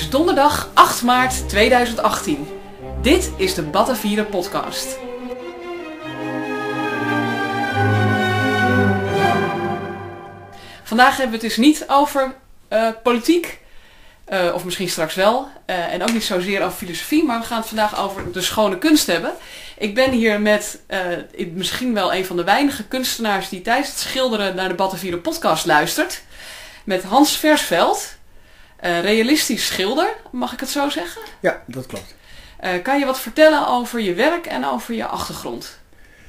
is donderdag 8 maart 2018. Dit is de Batavieren podcast. Vandaag hebben we het dus niet over politiek, of misschien straks wel, en ook niet zozeer over filosofie, maar we gaan het vandaag over de schone kunst hebben. Ik ben hier met misschien wel een van de weinige kunstenaars die tijdens het schilderen naar de Batavieren podcast luistert. Met Hans Versveld, realistisch schilder, mag ik het zo zeggen? Ja, dat klopt. Kan je wat vertellen over je werk en over je achtergrond?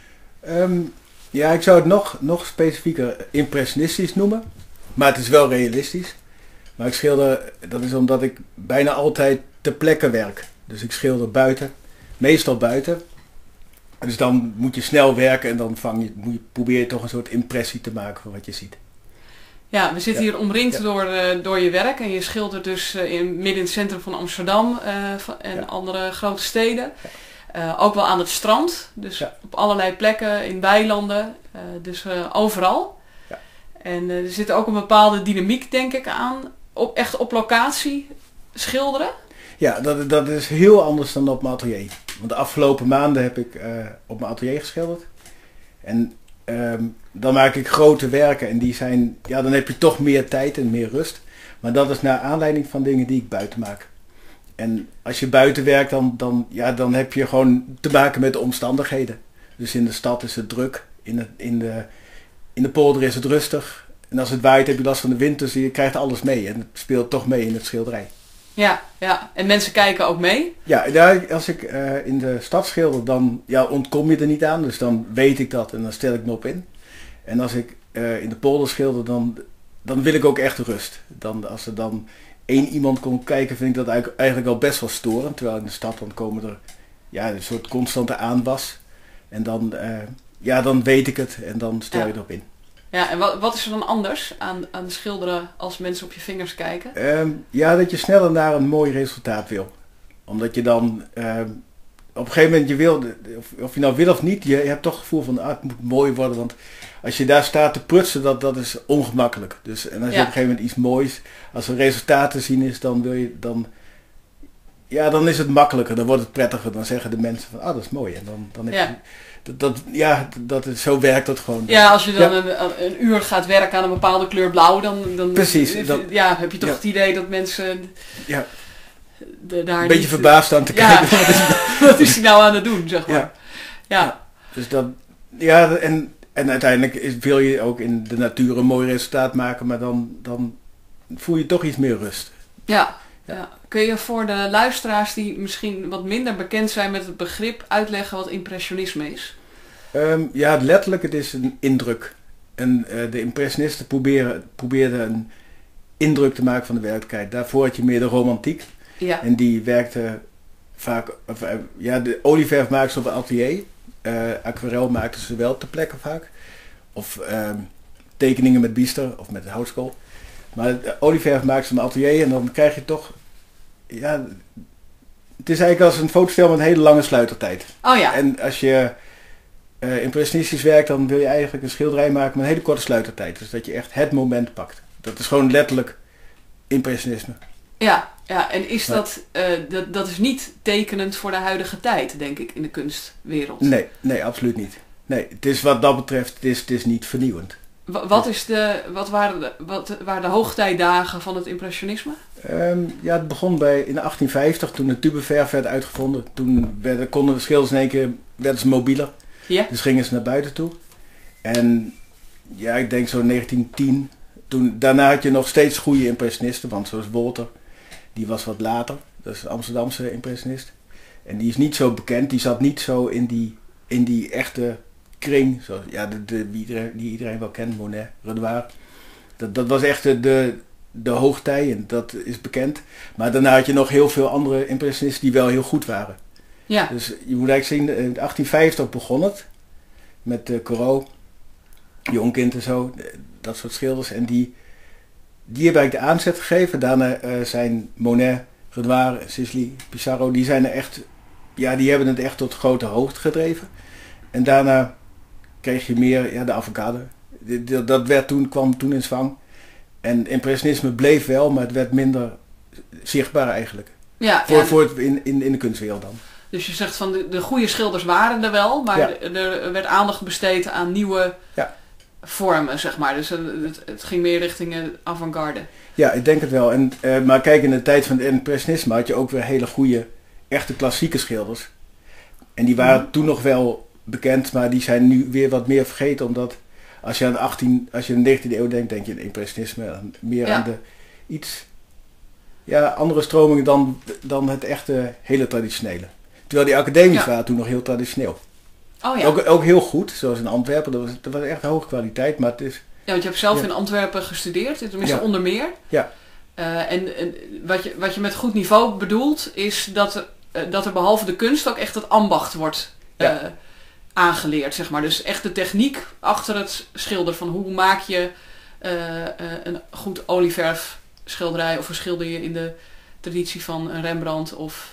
Ja, ik zou het nog specifieker impressionistisch noemen. Maar het is wel realistisch. Maar ik schilder, dat is omdat ik bijna altijd ter plekke werk. Dus ik schilder buiten, meestal buiten. Dus dan moet je snel werken en dan probeer je toch een soort impressie te maken van wat je ziet. Ja, we zitten hier omringd door je werk en je schildert dus midden in het centrum van Amsterdam en andere grote steden. Ook wel aan het strand, dus op allerlei plekken, in weilanden, dus overal. Ja. En er zit ook een bepaalde dynamiek, denk ik, aan, echt op locatie schilderen. Ja, dat is heel anders dan op mijn atelier. Want de afgelopen maanden heb ik op mijn atelier geschilderd. En dan maak ik grote werken en die zijn, ja, dan heb je toch meer tijd en meer rust. Maar dat is naar aanleiding van dingen die ik buiten maak. En als je buiten werkt, dan heb je gewoon te maken met de omstandigheden. Dus in de stad is het druk, in de polder is het rustig. En als het waait heb je last van de wind, dus je krijgt alles mee. En het speelt toch mee in het schilderij. Ja. En mensen kijken ook mee? Ja, als ik in de stad schilder, dan ontkom je er niet aan. Dus dan weet ik dat en dan stel ik me op in. En als ik in de polder schilder, dan wil ik ook echt rust. Als er dan één iemand komt kijken, vind ik dat eigenlijk al best wel storend. Terwijl in de stad dan komen er een soort constante aanwas. En dan weet ik het en dan stel je erop in. Ja, en wat is er dan anders aan schilderen als mensen op je vingers kijken? Dat je sneller naar een mooi resultaat wil. Omdat je dan op een gegeven moment, of je nou wil of niet, je hebt toch het gevoel van het moet mooi worden. Want als je daar staat te prutsen, dat is ongemakkelijk. Dus, en als je op een gegeven moment iets moois, als er resultaat te zien is, dan is het makkelijker. Dan wordt het prettiger. Dan zeggen de mensen van, dat is mooi. En dan heb je... Zo werkt dat gewoon. Ja, als je dan een uur gaat werken aan een bepaalde kleur blauw, dan precies, heb je toch het idee dat mensen daar een beetje verbaasd aan te kijken. Wat is hij nou aan het doen, zeg maar. Ja. Dus en uiteindelijk wil je ook in de natuur een mooi resultaat maken, maar dan voel je toch iets meer rust. Ja. Kun je voor de luisteraars die misschien wat minder bekend zijn met het begrip uitleggen wat impressionisme is? Letterlijk, het is een indruk. En de impressionisten probeerden een indruk te maken van de werkelijkheid. Daarvoor had je meer de romantiek. Ja. En die werkte vaak... de olieverf maakten ze op een atelier. Aquarel maakten ze wel ter plekke vaak. Of tekeningen met biester of met houtskool. Maar de olieverf maakten ze op een atelier en dan krijg je toch... Ja, het is eigenlijk als een fotostel met een hele lange sluitertijd. Oh ja. En als je impressionistisch werkt, dan wil je eigenlijk een schilderij maken met een hele korte sluitertijd. Dus dat je echt het moment pakt. Dat is gewoon letterlijk impressionisme. Ja, en is dat is niet tekenend voor de huidige tijd, denk ik, in de kunstwereld? Nee, absoluut niet. Nee, het is wat dat betreft, het is niet vernieuwend. Wat waren de hoogtijdagen van het impressionisme? Het begon in 1850, toen de tubeverf werd uitgevonden. Toen konden de schilders in één keer werden ze mobieler. Ja. Dus gingen ze naar buiten toe. En ik denk zo 1910. Daarna had je nog steeds goede impressionisten, want zoals Wolter, die was wat later. Dat is een Amsterdamse impressionist. En die is niet zo bekend, die zat niet zo in die echte kring, zoals, die iedereen wel kent, Monet, Renoir. Dat was echt de hoogtij en dat is bekend. Maar daarna had je nog heel veel andere impressionisten die wel heel goed waren. Ja. Dus je moet eigenlijk zien, in 1850 begon het met Corot, Jonkind en zo, dat soort schilders. En die hebben eigenlijk de aanzet gegeven. Daarna zijn Monet, Renoir, Sisley, Pissarro, die zijn er echt, die hebben het echt tot grote hoogte gedreven. En daarna kreeg je meer de avant-garde. Dat kwam toen in zwang. En impressionisme bleef wel, maar het werd minder zichtbaar eigenlijk. Ja, voor het, in de kunstwereld dan. Dus je zegt van de goede schilders waren er wel, maar er werd aandacht besteed aan nieuwe vormen, zeg maar. Dus het ging meer richting avant-garde. Ja, ik denk het wel. Maar kijk, in de tijd van het impressionisme had je ook weer hele goede, echte klassieke schilders. En die waren toen nog wel bekend, maar die zijn nu weer wat meer vergeten, omdat als je aan de 19e eeuw denkt, denk je aan impressionisme, meer aan de iets andere stromingen dan het echte hele traditionele. Terwijl die academies waren toen nog heel traditioneel. Oh ja. Ook heel goed, zoals in Antwerpen, dat was echt hoge kwaliteit, maar het is... Ja, want je hebt zelf in Antwerpen gestudeerd, tenminste onder meer. Ja. En wat je met goed niveau bedoelt, is dat er behalve de kunst ook echt het ambacht wordt aangeleerd, zeg maar. Dus echt de techniek achter het schilderen, van hoe maak je een goed olieverf schilderij, of hoe schilder je in de traditie van een Rembrandt, of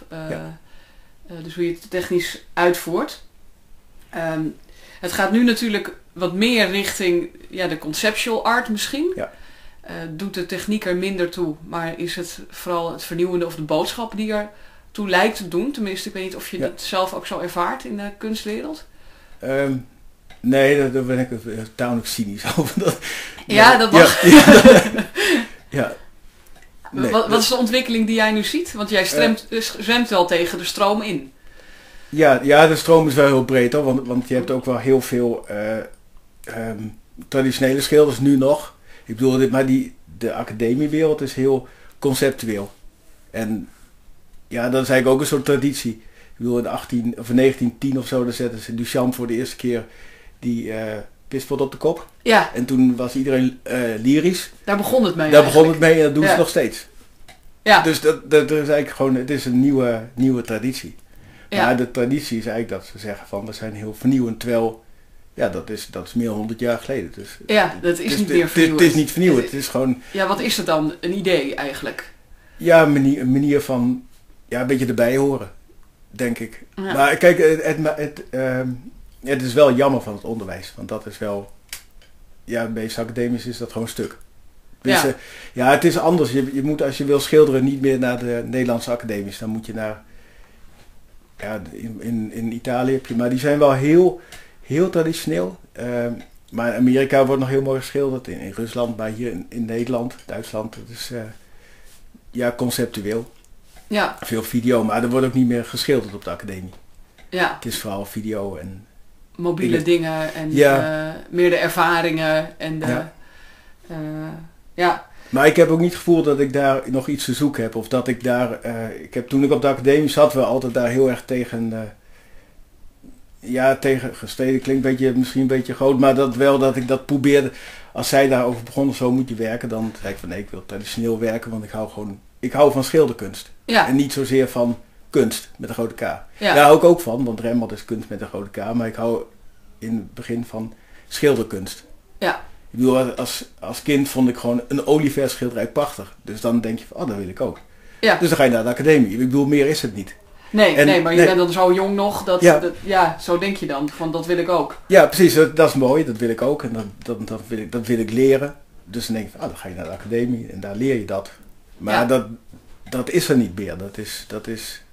dus hoe je het technisch uitvoert. Het gaat nu natuurlijk wat meer richting de conceptual art misschien. Ja. Doet de techniek er minder toe, maar is het vooral het vernieuwende of de boodschap die er toe lijkt te doen? Tenminste, ik weet niet of je dat zelf ook zo ervaart in de kunstwereld. Nee, daar ben ik tamelijk cynisch over. Dat mag. Ja. Nee, wat is de ontwikkeling die jij nu ziet? Want jij zwemt wel tegen de stroom in. Ja, de stroom is wel heel breed hoor, want je hebt ook wel heel veel traditionele schilders nu nog. Ik bedoel, maar de academiewereld is heel conceptueel. En ja, dat is eigenlijk ook een soort traditie. Ik bedoel, in 1910 of zo, daar zetten ze Duchamp voor de eerste keer die pispot op de kop. Ja. En toen was iedereen lyrisch. Daar begon het mee. En dat doen ze nog steeds. Ja. Dus dat is eigenlijk gewoon, het is een nieuwe traditie. Ja. Maar de traditie is eigenlijk dat ze zeggen van, we zijn heel vernieuwend, terwijl, dat is meer dan 100 jaar geleden. Dus, dat is niet meer vernieuwend. Het is niet vernieuwend, het is gewoon... Ja, wat is het dan? Een idee eigenlijk? Ja, een manier van, een beetje erbij horen, denk ik. Ja. Maar kijk, het is wel jammer van het onderwijs, want dat is wel, bij academisch is dat gewoon stuk. Dus, het is anders. Je moet, als je wil schilderen, niet meer naar de Nederlandse academies. Dan moet je naar... in Italië heb je... Maar die zijn wel heel, heel traditioneel. Maar in Amerika wordt nog heel mooi geschilderd. In Rusland, maar hier in Nederland, Duitsland. Het is conceptueel. Ja. Veel video, maar er wordt ook niet meer geschilderd op de academie. Ja. Het is vooral video en... Mobiele dingen en meer de ervaringen en de... Maar ik heb ook niet het gevoel dat ik daar nog iets te zoeken heb. Of dat ik daar... toen ik op de academie zat, we altijd daar heel erg tegen... tegen gestreden klinkt misschien een beetje groot. Maar dat ik dat probeerde... Als zij daarover begonnen, zo moet je werken. Dan zei ik van nee, ik wil traditioneel werken. Want ik hou van schilderkunst. Ja. En niet zozeer van kunst met een grote K. Ja. Daar hou ik ook van. Want Rembrandt is kunst met een grote K. Maar ik hou in het begin van schilderkunst. Ja. Ik bedoel, als kind vond ik gewoon een olieverf schilderij prachtig. Dus dan denk je van, dat wil ik ook. Ja. Dus dan ga je naar de academie. Ik bedoel, meer is het niet. Nee, maar je bent dan zo jong nog. Zo denk je dan. Van, dat wil ik ook. Ja, precies. Dat is mooi. Dat wil ik ook. En dat wil ik leren. Dus dan denk je van, dan ga je naar de academie. En daar leer je dat. Maar dat is er niet meer. Dat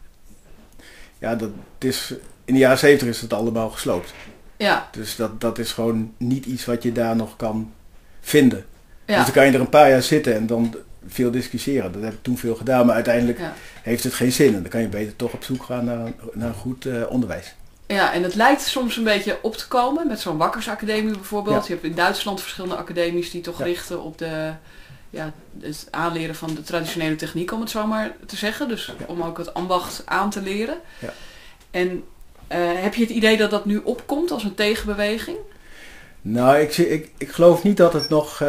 is in de jaren 70 is het allemaal gesloopt. Ja. Dus dat is gewoon niet iets wat je daar nog kan vinden. Ja. Dus dan kan je er een paar jaar zitten en dan veel discussiëren. Dat heb ik toen veel gedaan, maar uiteindelijk heeft het geen zin. En dan kan je beter toch op zoek gaan naar een goed onderwijs. Ja, en het lijkt soms een beetje op te komen met zo'n Wakkersacademie bijvoorbeeld. Ja. Je hebt in Duitsland verschillende academies die toch richten op het aanleren van de traditionele techniek, om het zo maar te zeggen. Dus om ook het ambacht aan te leren. Ja. En heb je het idee dat dat nu opkomt als een tegenbeweging? Nou, ik geloof niet dat het nog...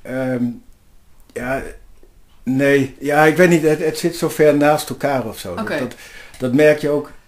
nee. Ja, ik weet niet. Het zit zo ver naast elkaar of zo. Okay. Dat merk je ook.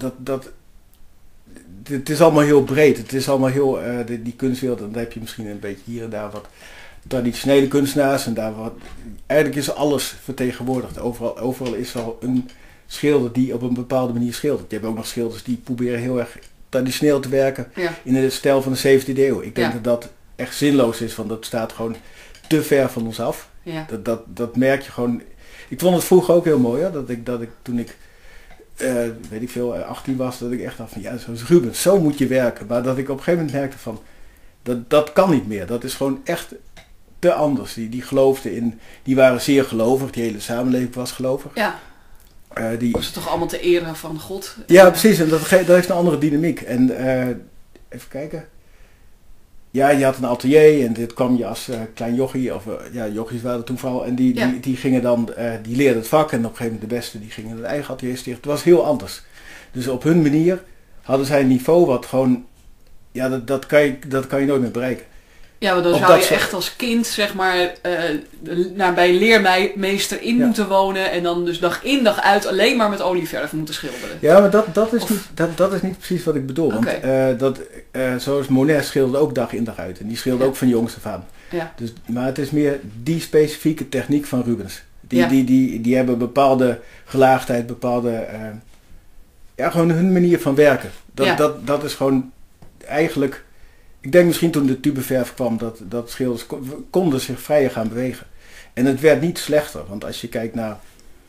Het is allemaal heel breed. Het is allemaal heel... die kunstwereld, dan heb je misschien een beetje hier en daar wat traditionele kunstenaars. En daar eigenlijk is alles vertegenwoordigd. Overal is al een schilder die op een bepaalde manier schildert. Je hebt ook nog schilders die proberen heel erg traditioneel te werken in de stijl van de 17e eeuw. Ik denk dat echt zinloos is, want dat staat gewoon te ver van ons af. Ja. Dat merk je gewoon. Ik vond het vroeger ook heel mooi, hè, dat ik toen ik, weet ik veel, 18 was, dat ik echt dacht van, ja, zoals Rubens, zo moet je werken. Maar dat ik op een gegeven moment merkte van, dat kan niet meer. Dat is gewoon echt te anders. Die geloofden in, die waren zeer gelovig, die hele samenleving was gelovig. Ja. Was het toch allemaal te eren van God? Ja, precies. En dat heeft een andere dynamiek. En even kijken. Ja, je had een atelier en dit kwam je als klein jochie, of jochies waren er toen vooral. En die gingen dan, die leerden het vak en op een gegeven moment de beste, die gingen het eigen atelier stichten. Het was heel anders. Dus op hun manier hadden zij een niveau wat gewoon, ja, dat kan je nooit meer bereiken. Ja, want dan zou je echt als kind, zeg maar, bij een leermeester in moeten wonen en dan dus dag in dag uit alleen maar met olieverf moeten schilderen. Ja, maar dat is niet precies wat ik bedoel. Okay. Want zoals Monet schilderde ook dag in dag uit en die schilderde ook van jongs af aan. Ja. Dus, maar het is meer die specifieke techniek van Rubens. Die hebben bepaalde gelaagdheid, bepaalde, gewoon hun manier van werken. Dat is gewoon eigenlijk... Ik denk misschien toen de tubeverf kwam dat schilders konden zich vrijer gaan bewegen. En het werd niet slechter. Want als je kijkt naar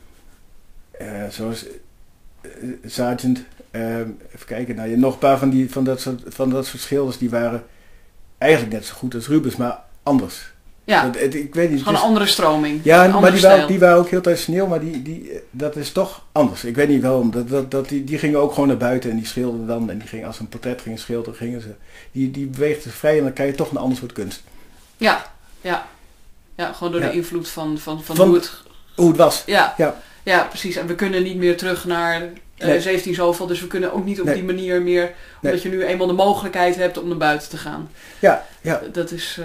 zoals Sargent, even kijken, nou, nog een paar van dat soort schilders die waren eigenlijk net zo goed als Rubens, maar anders. Ja, ik weet niet, gewoon een andere stroming. Ja, maar die waren ook heel traditioneel, maar dat is toch anders. Ik weet niet waarom. Die gingen ook gewoon naar buiten en die schilderden dan. En die gingen, als een portret gingen schilderen, die beweegden vrij en dan krijg je toch een ander soort kunst. Ja, gewoon door de invloed van hoe het was. Ja, precies. En we kunnen niet meer terug naar 17 zoveel, dus we kunnen ook niet op die manier meer, omdat je nu eenmaal de mogelijkheid hebt om naar buiten te gaan. Ja. Dat is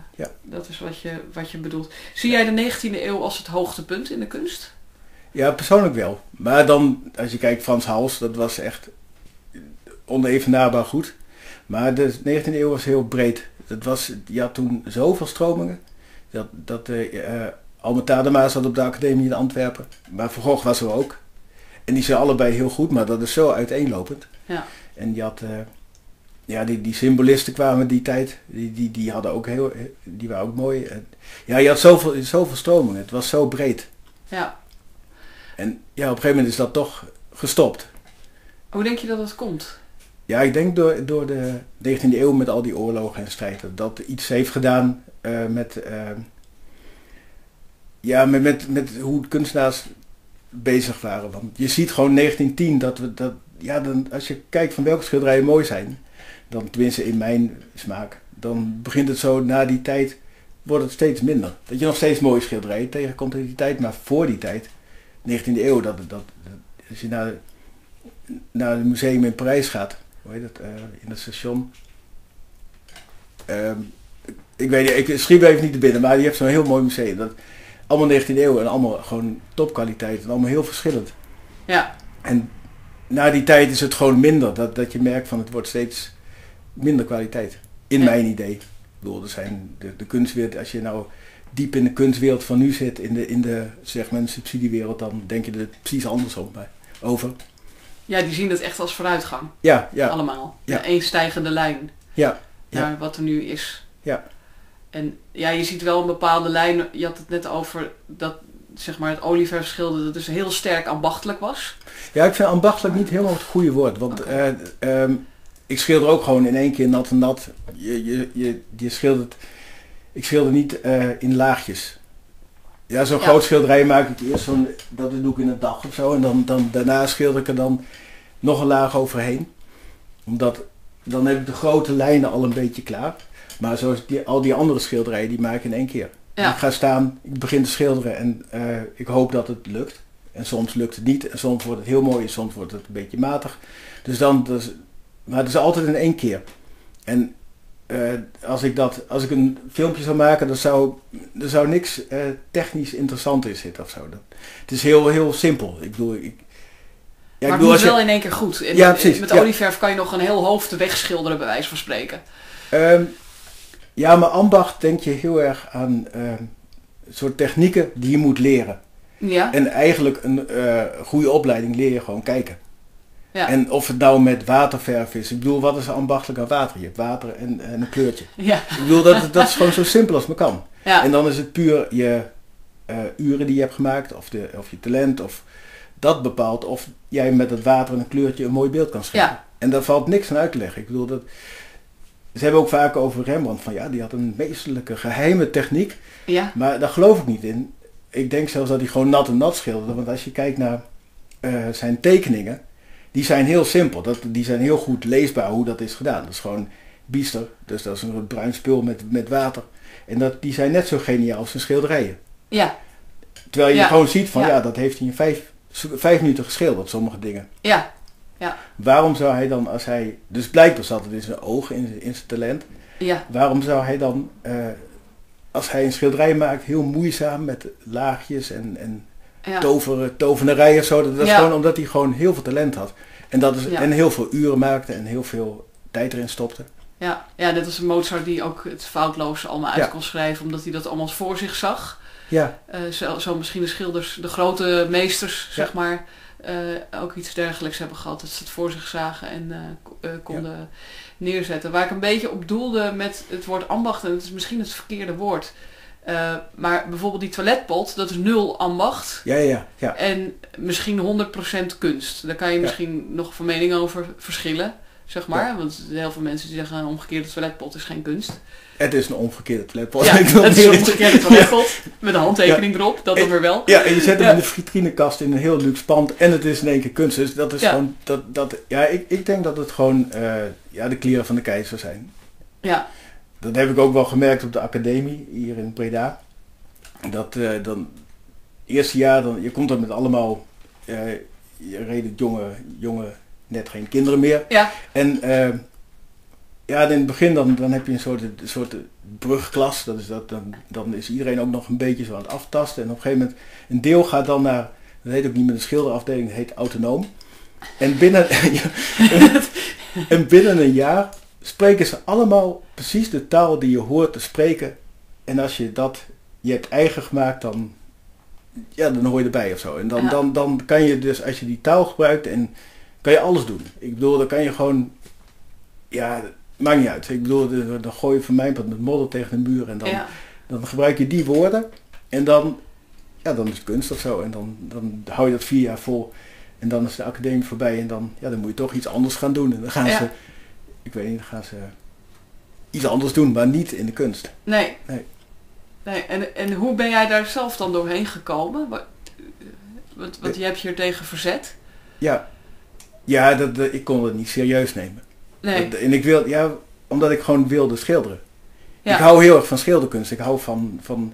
wat je bedoelt. Zie jij de 19e eeuw als het hoogtepunt in de kunst? Ja, persoonlijk wel. Maar dan, als je kijkt, Frans Hals, dat was echt onevenaarbaar goed. Maar de 19e eeuw was heel breed. Je had toen zoveel stromingen. Albert Tadema zat op de academie in Antwerpen. Maar Van Gogh was er ook. En die zijn allebei heel goed, maar dat is zo uiteenlopend. Ja. En je had... die symbolisten kwamen die tijd. Die hadden ook die waren ook mooi. Je had zoveel stromingen. Het was zo breed. Ja. En op een gegeven moment is dat toch gestopt. Hoe denk je dat dat komt? Ja, ik denk door de 19e eeuw met al die oorlogen en strijden. Dat iets heeft gedaan met hoe kunstenaars bezig waren. Want je ziet gewoon 1910 als je kijkt van welke schilderijen mooi zijn, dan tenminste in mijn smaak, dan begint het zo na die tijd, wordt het steeds minder. Dat je nog steeds mooie schilderijen tegenkomt in die tijd, maar voor die tijd, 19e eeuw, als je naar het museum in Parijs gaat, hoe heet dat, in het station, ik weet niet, ik schiet even niet te binnen, maar die heeft zo'n heel mooi museum. Allemaal 19e eeuw en allemaal gewoon topkwaliteit en allemaal heel verschillend. Ja. En na die tijd is het gewoon minder. Dat je merkt van het wordt steeds minder kwaliteit. In mijn idee. Ik bedoel, er zijn de kunstwereld, als je nou diep in de kunstwereld van nu zit, in de zeg maar subsidiewereld, dan denk je er precies andersom over. Ja, die zien het echt als vooruitgang. Ja. Allemaal. Ja. Een stijgende lijn. Ja. Naar wat er nu is. Ja. En ja, je ziet wel een bepaalde lijn. Je had het net over dat, zeg maar, het olieverf schilderen dat dus heel sterk ambachtelijk was. Ja, ik vind ambachtelijk niet helemaal het goede woord. Want ik schilder ook gewoon in één keer nat en nat. Je schildert... Ik schilder niet in laagjes. Ja, zo'n groot schilderij maak ik eerst dat doe ik in een dag of zo. En dan daarna schilder ik er dan nog een laag overheen. Omdat dan heb ik de grote lijnen al een beetje klaar. Maar zoals al die andere schilderijen, die maak ik in één keer. Ja. Ik ga staan, ik begin te schilderen en ik hoop dat het lukt. En soms lukt het niet. En soms wordt het heel mooi en soms wordt het een beetje matig. Maar het is altijd in één keer. En als ik een filmpje zou maken, dan zou niks technisch interessant in zitten of zo. Het is heel, heel simpel. Ik bedoel, maar het moet wel in één keer goed. Precies. Met olieverf kan je nog een heel hoofd wegschilderen, bij wijze van spreken. Maar ambacht denk je heel erg aan soort technieken die je moet leren. Ja. En eigenlijk een goede opleiding leer je gewoon kijken. Ja. En of het nou met waterverf is. Ik bedoel, wat is er ambachtelijk aan water? Je hebt water en een kleurtje. Ja. Ik bedoel, dat is gewoon zo simpel als het kan. Ja. En dan is het puur uren die je hebt gemaakt, of je talent, of dat bepaalt of jij met het water en een kleurtje een mooi beeld kan scheppen. Ja. En daar valt niks aan uit te leggen. Ik bedoel, ze hebben ook vaak over Rembrandt van ja, die had een meesterlijke geheime techniek. Ja. Maar daar geloof ik niet in. Ik denk zelfs dat hij gewoon nat en nat schilderde. Want als je kijkt naar zijn tekeningen, die zijn heel simpel. Die zijn heel goed leesbaar hoe dat is gedaan. Dat is gewoon biester, dus dat is een bruin spul met water. En die zijn net zo geniaal als zijn schilderijen. Ja. Terwijl je gewoon ziet van ja, dat heeft hij in 5 minuten geschilderd, sommige dingen. Ja. Ja. Waarom zou hij dan, als hij, dus blijkbaar zat het in zijn ogen, in zijn talent. Ja. Waarom zou hij dan, als hij een schilderij maakt, heel moeizaam met laagjes en tovenarij of zo. Dat is gewoon omdat hij gewoon heel veel talent had. En heel veel uren maakte en heel veel tijd erin stopte. Ja, net als Mozart die ook het foutloos allemaal uit kon schrijven, omdat hij dat allemaal voor zich zag. Ja. Zo misschien de schilders, de grote meesters, zeg maar, ook iets dergelijks hebben gehad. Dat ze het voor zich zagen en konden neerzetten. Waar ik een beetje op doelde met het woord ambacht, en het is misschien het verkeerde woord. Maar bijvoorbeeld die toiletpot, dat is 0 ambacht. Ja. En misschien 100% kunst. Daar kan je misschien nog van mening over verschillen. Zeg maar, want heel veel mensen die zeggen een omgekeerde toiletpot is geen kunst. Het is een omgekeerde toiletpot. Ja, het is een omgekeerde toiletpot met een handtekening erop, dat dan weer wel. Ja, en je zet hem in de vitrinekast in een heel luxe pand en het is in één keer kunst. Dus dat is gewoon, ik denk dat het gewoon de kleren van de keizer zijn. Ja. Dat heb ik ook wel gemerkt op de academie hier in Breda. Dat dan eerste jaar, je komt dan met allemaal, je reed jonge net geen kinderen meer. Ja. En in het begin dan heb je een soort brugklas. Dan is iedereen ook nog een beetje zo aan het aftasten. En op een gegeven moment, een deel gaat dan naar, dat heet ook niet meer de schilderafdeling, dat heet autonoom. En binnen een jaar spreken ze allemaal precies de taal die je hoort te spreken. En als je hebt eigen gemaakt, dan hoor je erbij of zo. En dan kan je dus, als je die taal gebruikt, en kan je alles doen. Ik bedoel, dan kan je gewoon, maakt niet uit. Ik bedoel, dan gooi je van mij met modder tegen de muur en dan gebruik je die woorden. En dan is het kunst of zo. En dan hou je dat 4 jaar vol. En dan is de academie voorbij en dan moet je toch iets anders gaan doen. En dan gaan ze, ik weet niet, dan gaan ze iets anders doen, maar niet in de kunst. Nee. En hoe ben jij daar zelf dan doorheen gekomen? Want je hebt je er tegen verzet. Ja, ik kon het niet serieus nemen. Nee. En omdat ik gewoon wilde schilderen. Ja. Ik hou heel erg van schilderkunst. Ik hou van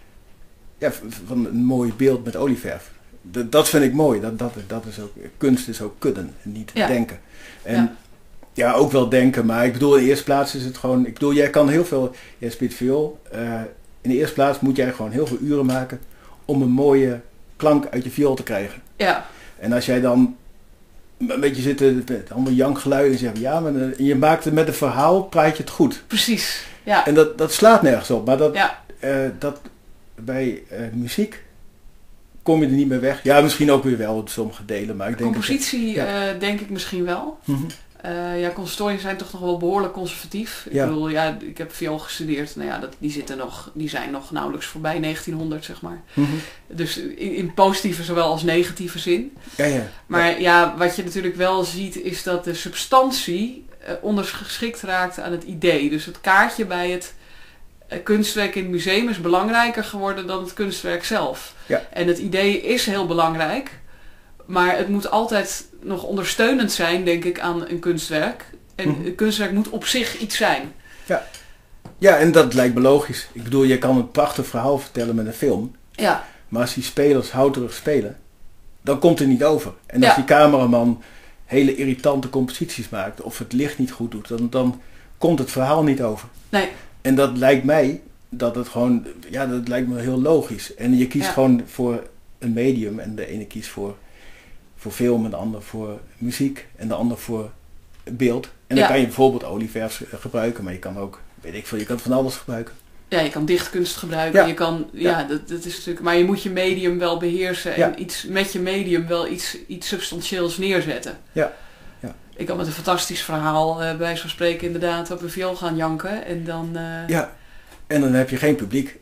een mooi beeld met olieverf. Dat vind ik mooi. Dat is ook, kunst is ook kunnen en niet denken. En ook wel denken, maar ik bedoel, in de eerste plaats is het gewoon, ik bedoel, jij kan heel veel, jij speelt viool. In de eerste plaats moet jij gewoon heel veel uren maken om een mooie klank uit je viool te krijgen. Ja. En als jij dan een beetje zit met allemaal jankgeluiden en zegt, maar je maakt het met een verhaal, praat je het goed. Precies, ja. En dat slaat nergens op, maar dat bij muziek kom je er niet meer weg. Ja, misschien ook weer wel op sommige delen, maar ik denk compositie denk ik misschien wel. Mm-hmm. Conservatoriums zijn toch nog wel behoorlijk conservatief. Ik bedoel, ik heb viool gestudeerd. Nou die zijn nog nauwelijks voorbij 1900, zeg maar. Mm-hmm. Dus in positieve zowel als negatieve zin. Maar wat je natuurlijk wel ziet is dat de substantie ondergeschikt raakt aan het idee. Dus het kaartje bij het kunstwerk in het museum is belangrijker geworden dan het kunstwerk zelf. Ja. En het idee is heel belangrijk. Maar het moet altijd nog ondersteunend zijn, denk ik, aan een kunstwerk. En een kunstwerk moet op zich iets zijn. Ja, en dat lijkt me logisch. Ik bedoel, je kan een prachtig verhaal vertellen met een film. Ja. Maar als die spelers houterig spelen, dan komt het niet over. En als die cameraman hele irritante composities maakt, of het licht niet goed doet, dan komt het verhaal niet over. Nee. En dat lijkt mij, dat lijkt me heel logisch. En je kiest gewoon voor een medium en de ene kiest voor film en de ander voor muziek en de ander voor beeld. En dan kan je bijvoorbeeld olieverf gebruiken, maar je kan ook, je kan van alles gebruiken. Ja, je kan dichtkunst gebruiken. Ja. Je kan, dat is natuurlijk, maar je moet je medium wel beheersen en met je medium wel iets substantieels neerzetten. Ja. Ik kan met een fantastisch verhaal bij wijze van spreken inderdaad op een viool gaan janken en dan... en dan heb je geen publiek.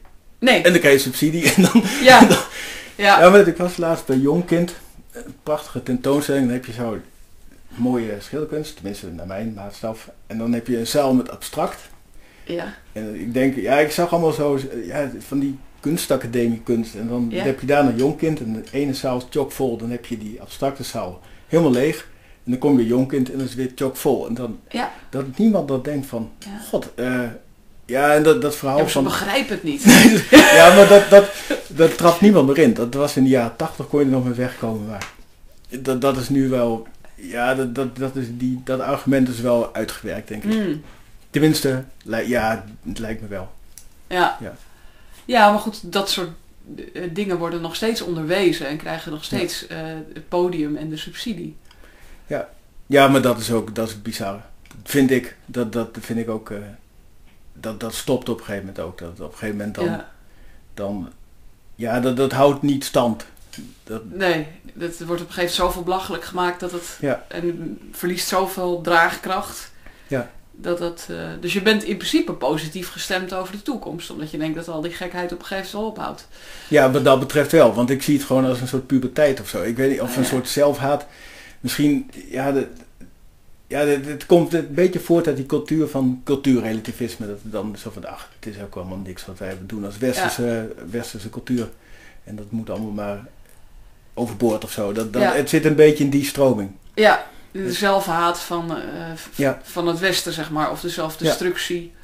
Nee. En dan krijg je subsidie. En dan, Ja. Ja, maar ik was laatst bij Jongkind. Een prachtige tentoonstelling. Dan heb je zo mooie schilderkunst. Tenminste, naar mijn maatstaf. En dan heb je een zaal met abstract. Ja. En ik denk, ik zag allemaal zo van die kunstacademie kunst. En dan heb je daar een Jongkind. En de ene zaal is chockvol. Dan heb je die abstracte zaal helemaal leeg. En dan kom je Jongkind en dan is het weer chockvol. En dan dat niemand dan denkt van, god, en dat verhaal ja, maar ze begrijpen het niet. Ja, maar dat trapt niemand meer in. Dat was in de jaren 80 kon je er nog mee wegkomen. Maar dat is nu wel, dat argument is wel uitgewerkt, denk ik. Tenminste, het lijkt me wel. Ja, maar goed, dat soort dingen worden nog steeds onderwezen en krijgen nog steeds het podium en de subsidie. Ja, maar dat is bizar. Vind ik. Dat vind ik ook. Dat stopt op een gegeven moment ook. Dat op een gegeven moment dat houdt niet stand. Nee, dat wordt op een gegeven moment zoveel belachelijk gemaakt dat het en verliest zoveel draagkracht. Ja. Dus je bent in principe positief gestemd over de toekomst, omdat je denkt dat al die gekheid op een gegeven moment ophoudt. Ja, wat dat betreft wel, want ik zie het gewoon als een soort puberteit of zo. Ik weet niet, of een soort zelfhaat. Misschien, het komt een beetje voort uit die cultuur van cultuurrelativisme. Dat dan zo van, het is ook allemaal niks wat wij doen als westerse cultuur. En dat moet allemaal maar overboord of zo. Het zit een beetje in die stroming. Ja, de zelfhaat van het Westen, zeg maar. Of de zelfdestructie.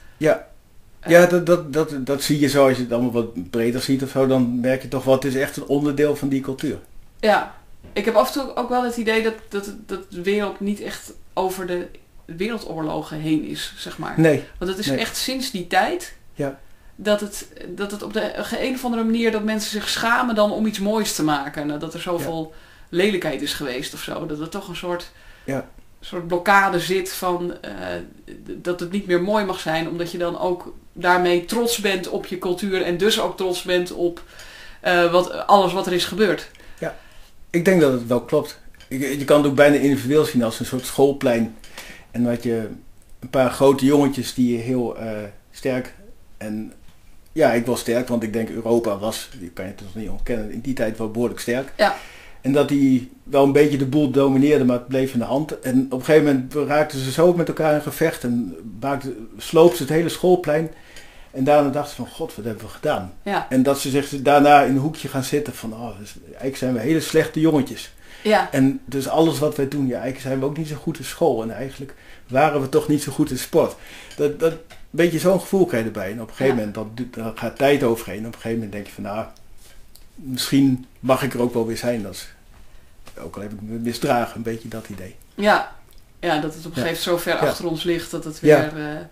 Dat zie je zo. Als je het allemaal wat breder ziet of zo, dan merk je toch wel, het is echt een onderdeel van die cultuur. Ja, ik heb af en toe ook wel het idee dat de wereld niet echt over de wereldoorlogen heen is, zeg maar. Nee. Want het is echt sinds die tijd dat het op de een of andere manier dat mensen zich schamen dan om iets moois te maken. Dat er zoveel lelijkheid is geweest of zo. Dat er toch een soort blokkade zit van dat het niet meer mooi mag zijn, omdat je dan ook daarmee trots bent op je cultuur en dus ook trots bent op alles wat er is gebeurd. Ja, ik denk dat het wel klopt. Je kan het ook bijna individueel zien als een soort schoolplein. En dat je een paar grote jongetjes die heel sterk en ik was sterk, want ik denk Europa was, die kan je toch niet ontkennen, in die tijd wel behoorlijk sterk. Ja. En dat die wel een beetje de boel domineerde, maar het bleef in de hand. En op een gegeven moment raakten ze zo met elkaar in gevecht en sloop ze het hele schoolplein. En daarna dachten ze van, god, wat hebben we gedaan? Ja. En dat ze zich daarna in een hoekje gaan zitten van, eigenlijk zijn we hele slechte jongetjes. Ja. En dus alles wat wij doen, eigenlijk zijn we ook niet zo goed in school. En eigenlijk waren we toch niet zo goed in sport. Dat een beetje zo'n gevoel krijg je erbij. En op een gegeven moment, dan gaat tijd overheen. En op een gegeven moment denk je van, misschien mag ik er ook wel weer zijn. Ook al heb ik me misdragen, een beetje dat idee. Ja, dat het op een gegeven moment zo ver achter ons ligt dat het weer...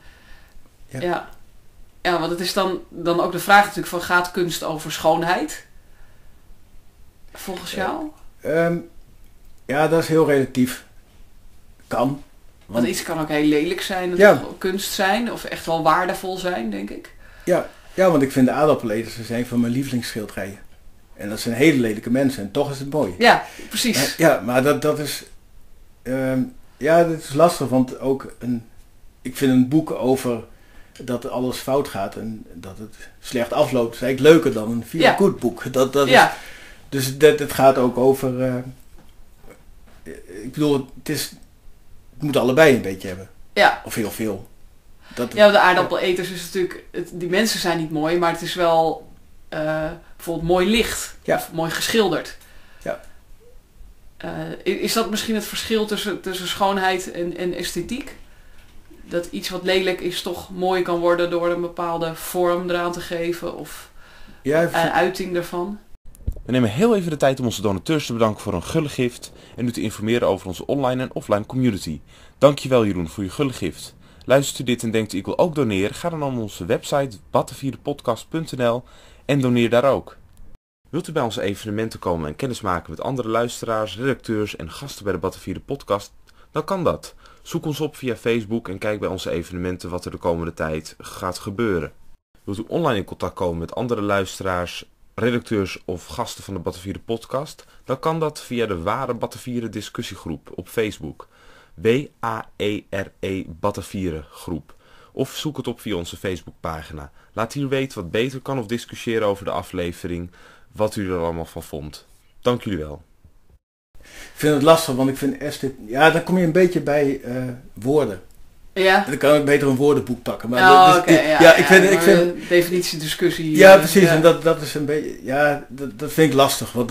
Ja, want het is dan ook de vraag natuurlijk van, gaat kunst over schoonheid? Volgens jou? Dat is heel relatief. Kan. Want iets kan ook heel lelijk zijn, kunst zijn, of echt wel waardevol zijn, denk ik. Ja, want ik vind de aardappeleters een van mijn lievelingsschilderijen. En dat zijn hele lelijke mensen en toch is het mooi. Ja, precies. Maar dat is... dat is lastig, want ook ik vind een boek over dat alles fout gaat en dat het slecht afloopt, is eigenlijk leuker dan een feel-good boek. Dus het gaat ook over... ik bedoel, het moet allebei een beetje hebben. Ja. Of heel veel. De aardappeleters is natuurlijk... die mensen zijn niet mooi, maar het is wel bijvoorbeeld mooi licht. Ja. Of mooi geschilderd. Ja. Is dat misschien het verschil tussen schoonheid en esthetiek? Dat iets wat lelijk is toch mooi kan worden door een bepaalde vorm eraan te geven of uiting daarvan? We nemen heel even de tijd om onze donateurs te bedanken voor hun gulle gift en u te informeren over onze online en offline community. Dankjewel Jeroen voor je gulle gift. Luistert u dit en denkt u ik wil ook doneren, ga dan naar onze website battenvierdepodcast.nl en doneer daar ook. Wilt u bij onze evenementen komen en kennismaken met andere luisteraars, redacteurs en gasten bij de Battenvierde podcast? Dan kan dat. Zoek ons op via Facebook en kijk bij onze evenementen wat er de komende tijd gaat gebeuren. Wilt u online in contact komen met andere luisteraars, redacteurs of gasten van de Battenvierde podcast? Dan kan dat via de Ware Battenvierde discussiegroep op Facebook. WAERE Battenvierde groep. of zoek het op via onze Facebookpagina. Laat hier weten wat beter kan of discussiëren over de aflevering, wat u er allemaal van vond. Dank jullie wel. Ik vind het lastig, want ik vind dan kom je een beetje bij woorden. Ja. Dan kan ik beter een woordenboek pakken. Maar ik vind definitiediscussie. Ja, precies. Ja. En dat is een beetje, dat vind ik lastig. Want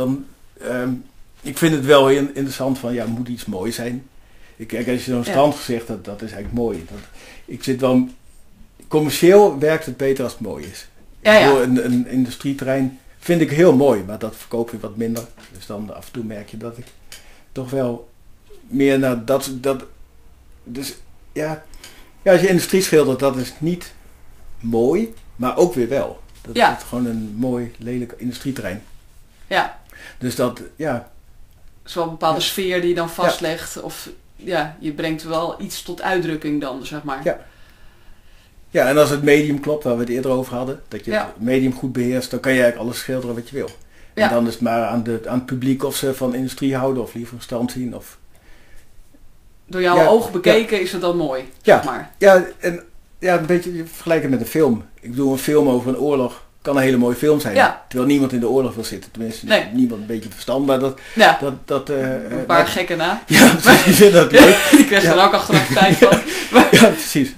ik vind het wel interessant van, moet iets mooi zijn. Kijk, als je zo'n strandgezicht, dat is eigenlijk mooi. Ik zit wel, commercieel werkt het beter als het mooi is. Een industrieterrein vind ik heel mooi, maar dat verkoop je wat minder. Dus dan af en toe merk je dat ik toch wel meer naar dat dus als je industrie schildert, dat is niet mooi, maar ook weer wel. Dat is gewoon een mooi, lelijk industrieterrein. Ja. Dus dat, Het is wel een bepaalde sfeer die je dan vastlegt. Of je brengt wel iets tot uitdrukking dan, zeg maar. Ja. Ja, en als het medium klopt, waar we het eerder over hadden, dat je het medium goed beheerst, dan kan je eigenlijk alles schilderen wat je wil. Ja. En dan is het maar aan het publiek of ze van industrie houden of liever een strand zien. Of... Door jouw oog bekeken is het dan mooi, zeg maar. Ja, en een beetje vergelijken met een film. Ik bedoel, een film over een oorlog kan een hele mooie film zijn. Ja. Terwijl niemand in de oorlog wil zitten. Tenminste, niemand een beetje verstand, maar een paar gekken na. Ja, die vinden dat leuk. Die krijg je er ook achteraf tijd van. Ja, precies.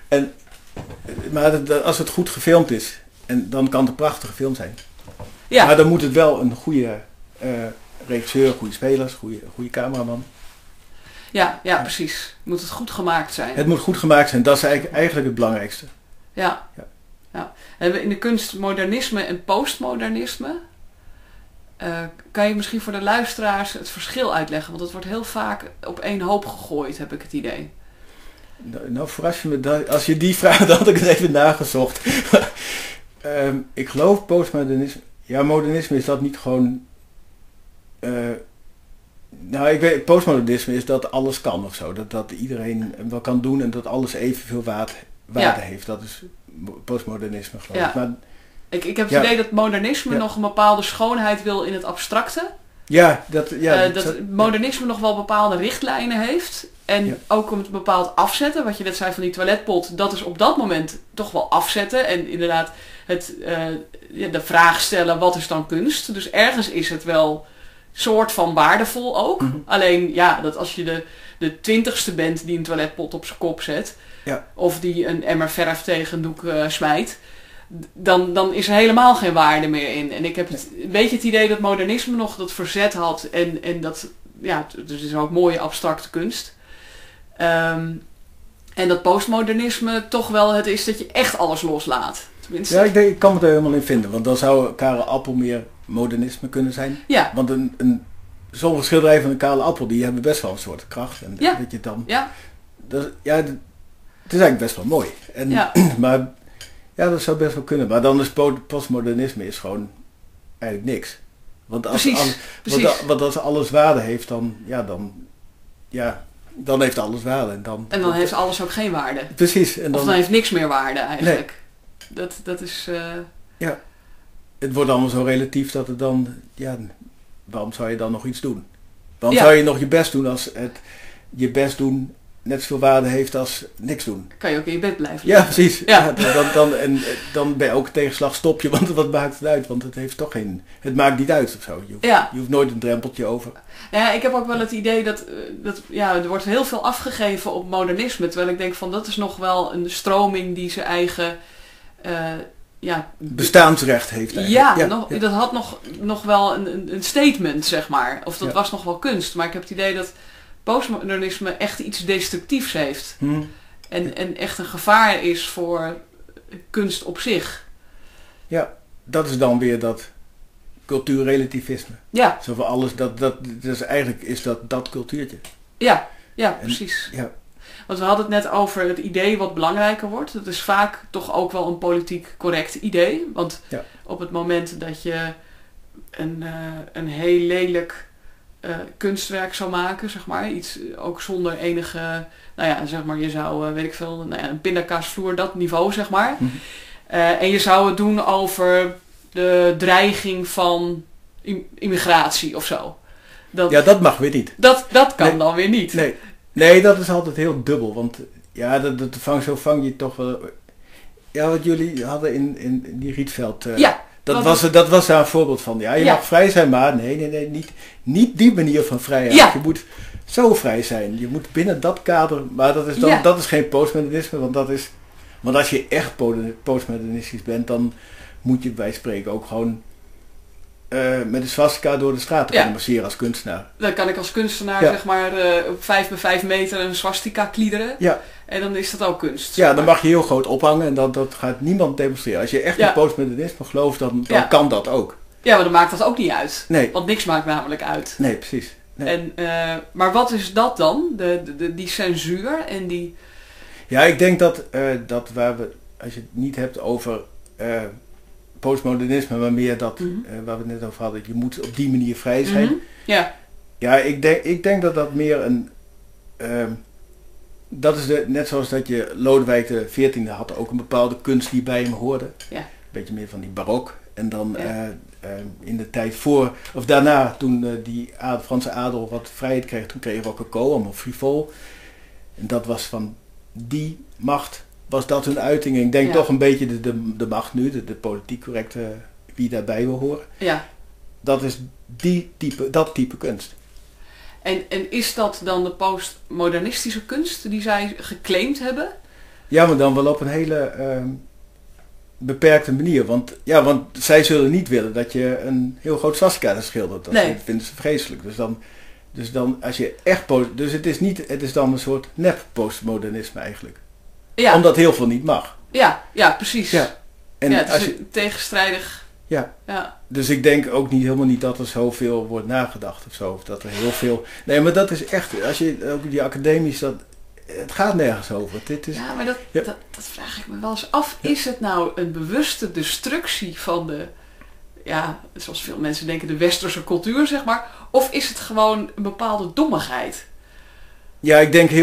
Maar als het goed gefilmd is, en dan kan het een prachtige film zijn. Ja. Maar dan moet het wel een goede regisseur, goede spelers, goede cameraman. Ja, precies. Moet het goed gemaakt zijn. Het moet goed gemaakt zijn, dat is eigenlijk het belangrijkste. Ja. En in de kunst modernisme en postmodernisme, kan je misschien voor de luisteraars het verschil uitleggen? Want het wordt heel vaak op één hoop gegooid, heb ik het idee. Nou, verras je me, als je die vraagt, dan had ik het even nagezocht. Ik geloof postmodernisme. Ja, modernisme is dat niet gewoon... ik weet, postmodernisme is dat alles kan of zo. Dat iedereen wel kan doen en dat alles evenveel waarde heeft. Dat is postmodernisme, geloof ik. Maar, ik heb het idee dat modernisme nog een bepaalde schoonheid wil in het abstracte. Dat modernisme nog wel bepaalde richtlijnen heeft. En ook om het bepaald afzetten, wat je net zei van die toiletpot, dat is op dat moment toch wel afzetten. En inderdaad de vraag stellen, wat is dan kunst? Dus ergens is het wel soort van waardevol ook. Mm-hmm. Alleen dat als je de 20ste bent die een toiletpot op zijn kop zet, of die een emmer verf tegen een doek smijt, dan is er helemaal geen waarde meer in. En ik heb een beetje het idee dat modernisme nog dat verzet had en dat, dus het is ook mooie abstracte kunst. En dat postmodernisme toch wel het is dat je echt alles loslaat. Tenminste. Ja, ik kan me er helemaal in vinden. Want dan zou Karel Appel meer modernisme kunnen zijn. Ja. Want sommige schilderijen van een Karel Appel, die hebben best wel een soort kracht. En dat je dan... Ja. Het is eigenlijk best wel mooi. Maar dat zou best wel kunnen. Maar dan is postmodernisme is gewoon eigenlijk niks. Want als alles waarde heeft, dan heeft alles waarde. En dan heeft alles ook geen waarde. Precies. Of dan heeft niks meer waarde eigenlijk. Nee. Dat is... Het wordt allemaal zo relatief dat het dan... waarom zou je dan nog iets doen? Waarom zou je nog je best doen als je best doen net zoveel waarde heeft als niks doen? Kan je ook in je bed blijven liggen. Ja, precies. Ja. Dan bij elke tegenslag stop je, want wat maakt het uit? Want het heeft toch geen... Het maakt niet uit of zo. Je hoeft nooit een drempeltje over. Ja, ik heb ook wel het idee dat er wordt heel veel afgegeven op modernisme. Terwijl ik denk van dat is nog wel een stroming die zijn eigen... bestaansrecht heeft eigenlijk. Dat had nog wel een statement, zeg maar. Of dat was nog wel kunst. Maar ik heb het idee dat postmodernisme echt iets destructiefs heeft. En echt een gevaar is voor kunst op zich. Ja, dat is dan weer dat cultuurrelativisme. Ja. Zo van alles, dus eigenlijk is dat cultuurtje. Ja, precies. Want we hadden het net over het idee wat belangrijker wordt. Dat is vaak toch ook wel een politiek correct idee. Want op het moment dat je een heel lelijk kunstwerk zou maken, zeg maar. Iets ook zonder enige, zeg maar, je zou, weet ik veel, een pindakaasvloer, dat niveau, zeg maar. Mm-hmm. En je zou het doen over de dreiging van immigratie of zo. Dat mag weer niet. Dat kan dan weer niet. Nee, dat is altijd heel dubbel. Want Ja, zo vang je toch wel... Ja, wat jullie hadden in die Rietveld... Dat was daar een voorbeeld van. Ja, je mag vrij zijn, maar nee, niet die manier van vrijheid. Ja. Je moet zo vrij zijn. Je moet binnen dat kader... Maar dat is geen postmodernisme, want als je echt postmodernistisch bent, dan moet je bij spreken ook gewoon met een swastika door de straat kunnen masseren als kunstenaar. Dan kan ik als kunstenaar zeg maar op 5 bij 5 meter een swastika kliederen. Ja. En dan is dat ook kunst. Ja, dan mag je heel groot ophangen en dat gaat niemand demonstreren. Als je echt in postmodernisme gelooft, dan kan dat ook. Ja, maar dan maakt dat ook niet uit. Nee. Want niks maakt namelijk uit. Nee, precies. Nee. Maar wat is dat dan? Die censuur en die... Ja, ik denk dat waar we, als je het niet hebt over postmodernisme, maar meer dat waar we het net over hadden, je moet op die manier vrij zijn. Mm-hmm. Ja. Ja, ik denk dat meer een... dat is net zoals dat je Lodewijk XIV had ook een bepaalde kunst die bij hem hoorde. Ja. Een beetje meer van die barok. En dan in de tijd voor, of daarna, toen die Franse adel wat vrijheid kreeg, toen kregen we ook een koam of frivol. En dat was van die macht, was dat hun uiting. En ik denk toch een beetje de macht nu, de politiek correcte, wie daarbij wil horen. Ja. Dat is dat type kunst. En is dat dan de postmodernistische kunst die zij geclaimd hebben? Ja, maar dan wel op een hele beperkte manier. Want zij zullen niet willen dat je een heel groot swastika schildert. Dat vinden ze vreselijk. Dus dan als je echt... Dus het is dan een soort nep-postmodernisme eigenlijk. Ja. Omdat heel veel niet mag. Ja, precies. Ja. En het is tegenstrijdig... Ja. Dus ik denk ook helemaal niet dat er zoveel wordt nagedacht of zo. Of dat er heel veel... Nee, maar dat is echt... Als je ook die academisch... Het gaat nergens over. Ja, maar dat vraag ik me wel eens af. Ja. Is het nou een bewuste destructie van de... Ja, zoals veel mensen denken, de westerse cultuur, zeg maar. Of is het gewoon een bepaalde dommigheid? Ja, ik denk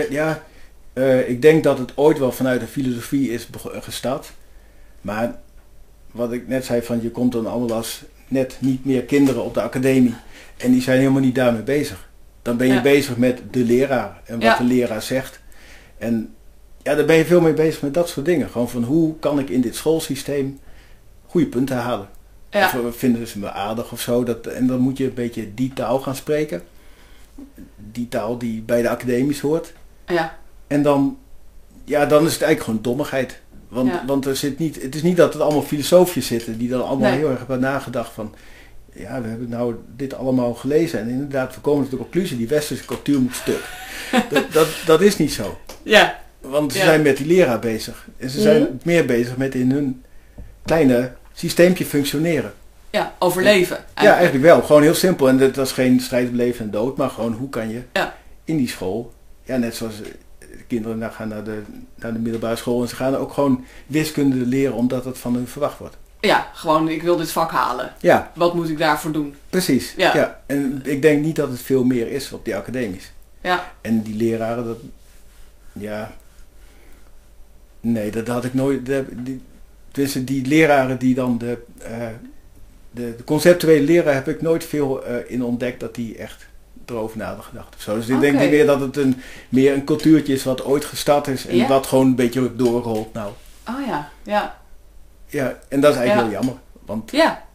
ik denk dat het ooit wel vanuit de filosofie is gestart. Maar... Wat ik net zei, van je komt dan allemaal als net niet meer kinderen op de academie. En die zijn helemaal niet daarmee bezig. Dan ben je bezig met de leraar en wat de leraar zegt. En dan ben je veel meer bezig met dat soort dingen. Gewoon van hoe kan ik in dit schoolsysteem goede punten halen. Ja. Of vinden ze me aardig of zo. En dan moet je een beetje die taal gaan spreken. Die taal die bij de academies hoort. Ja. En dan is het eigenlijk gewoon dommigheid. Want het is niet dat het allemaal filosofjes zitten die dan allemaal heel erg hebben nagedacht van... Ja, we hebben nou dit allemaal gelezen en inderdaad we komen tot de conclusie, die westerse cultuur moet stuk. dat is niet zo. Ja. Want ze zijn met die leraar bezig. En ze zijn meer bezig met in hun kleine systeempje functioneren. Ja, overleven. Eigenlijk. Ja, eigenlijk wel. Gewoon heel simpel. En dat is geen strijd op leven en dood, maar gewoon hoe kan je in die school, net zoals... Kinderen gaan naar de middelbare school en ze gaan ook gewoon wiskunde leren omdat het van hun verwacht wordt. Ja, gewoon ik wil dit vak halen. Ja. Wat moet ik daarvoor doen? Precies. Ja. En ik denk niet dat het veel meer is op die academies. Ja. En die leraren, dat had ik nooit... Die leraren die dan de conceptuele leraar heb ik nooit veel in ontdekt dat die echt... erover nagedacht of zo. Dus ik denk niet meer dat het meer een cultuurtje is wat ooit gestart is en wat gewoon een beetje doorrolt nou. Oh ja, ja. Ja, en dat is eigenlijk heel jammer. Want,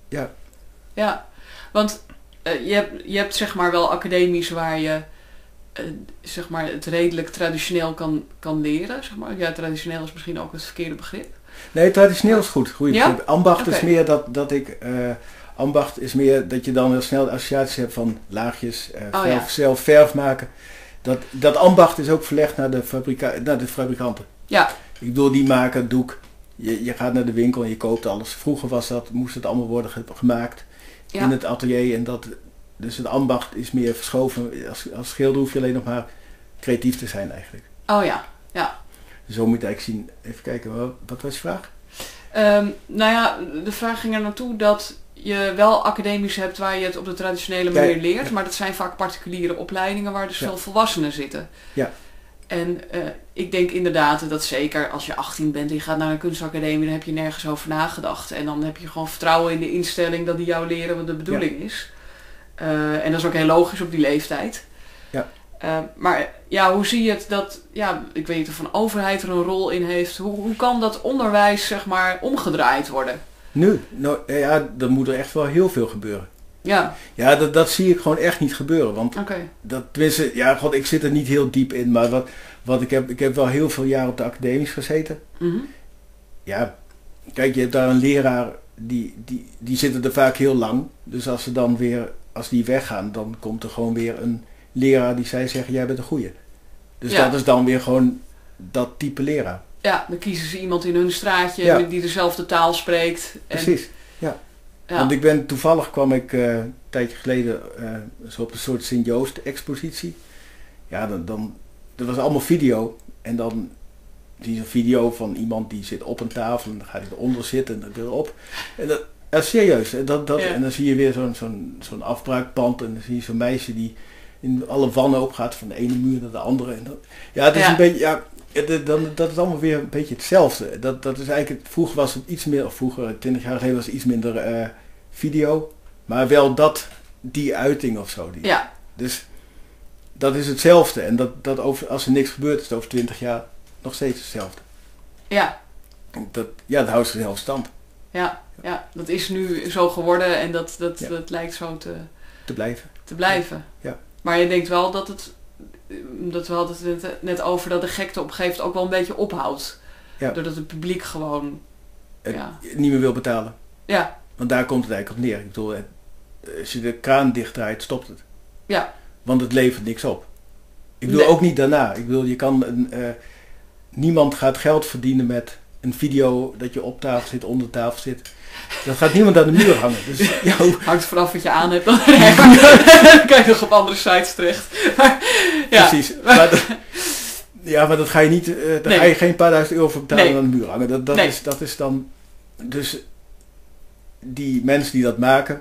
want je hebt zeg maar wel academies waar je zeg maar het redelijk traditioneel kan leren. Zeg maar. Ja, traditioneel is misschien ook het verkeerde begrip. Nee, traditioneel is goed. Goeie begrip. Ambacht is meer dat ik... ambacht is meer dat je dan heel snel de associaties hebt van laagjes, zelf verf maken. Dat ambacht is ook verlegd naar de fabrikanten. Ja. Ik bedoel, die maken het doek. Je gaat naar de winkel en je koopt alles. Vroeger moest het allemaal worden gemaakt in het atelier. En dus het ambacht is meer verschoven. Als schilder hoef je alleen nog maar creatief te zijn eigenlijk. Oh ja, ja. Zo moet je eigenlijk zien. Even kijken, wat was je vraag? De vraag ging er naartoe dat je wel academies hebt waar je het op de traditionele manier leert, maar dat zijn vaak particuliere opleidingen waar dus veel volwassenen zitten. Ja. En ik denk inderdaad dat zeker als je 18 bent en je gaat naar een kunstacademie, dan heb je nergens over nagedacht. En dan heb je gewoon vertrouwen in de instelling dat die jou leren wat de bedoeling is. En dat is ook heel logisch op die leeftijd. Ja. Maar ja, hoe zie je het dat, ja, ik weet niet of een overheid er een rol in heeft. Hoe kan dat onderwijs, zeg maar, omgedraaid worden? Nu, ja, dan moet er echt wel heel veel gebeuren. Ja. Ja, dat zie ik gewoon echt niet gebeuren. Want tenminste, ja, god, ik zit er niet heel diep in. Maar wat ik heb wel heel veel jaar op de academisch gezeten. Mm-hmm. Ja, kijk, je hebt daar een leraar, die zitten er vaak heel lang. Dus als die weggaan, dan komt er gewoon weer een leraar die zij zeggen, jij bent een goeie. Dus dat is dan weer gewoon dat type leraar. Ja, dan kiezen ze iemand in hun straatje die dezelfde taal spreekt. Precies, ja. Want toevallig kwam ik een tijdje geleden zo op een soort Sint-Joost expositie. Ja, dat was allemaal video. En dan zie je een video van iemand die zit op een tafel en dan gaat hij eronder zitten en dan weer op. En dat serieus. En dan zie je weer zo'n afbraakpand en dan zie je zo'n meisje die in alle wanhoop gaat van de ene muur naar de andere. En het is een beetje, dat is allemaal weer een beetje hetzelfde. Dat is eigenlijk, vroeger was het iets meer, of vroeger, 20 jaar geleden was het iets minder video, maar wel die uiting of zo. Dus dat is hetzelfde. En als er niks gebeurt, is het over 20 jaar nog steeds hetzelfde. Ja. Dat houdt zichzelf stand. Ja, dat is nu zo geworden en dat lijkt zo te blijven. Ja. Maar je denkt wel dat we hadden het net over dat de gekte op een gegeven moment ook wel een beetje ophoudt. Ja. Doordat het publiek gewoon niet meer wil betalen. Ja. Want daar komt het eigenlijk op neer. Ik bedoel, als je de kraan dichtdraait, stopt het. Ja. Want het levert niks op. Ik bedoel ook niet daarna. Ik bedoel, je kan niemand gaat geld verdienen met een video dat je op tafel zit, onder tafel zit. Dat gaat niemand aan de muur hangen. Dus, hangt vanaf wat je aan hebt. Dan kan je nog op andere sites terecht. Maar, precies. Maar dat ga je niet. Daar ga je geen paar duizend euro voor betalen aan de muur hangen. Dat is dan. Dus die mensen die dat maken,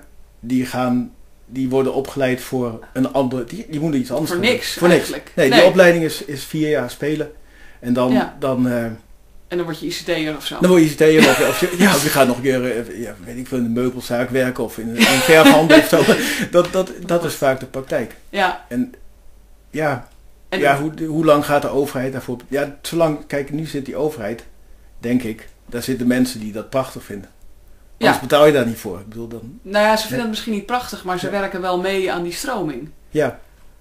die worden opgeleid voor een andere. Die moeten iets anders voor doen. Niks. Voor niks. Nee, die opleiding is 4 jaar spelen. En dan en dan word je ICT'er of zo. Dan word je ICT'er of je gaat nog een keer, weet ik veel, in een meubelzaak werken of in een verfhandel of zo. Dat is vaak de praktijk. Ja. Hoe lang gaat de overheid daarvoor? Ja, zolang, kijk, nu zit die overheid, denk ik, daar zitten mensen die dat prachtig vinden. Anders betaal je daar niet voor. Ik bedoel dan. Nou ja, ze vinden het misschien niet prachtig, maar ze werken wel mee aan die stroming. Ja.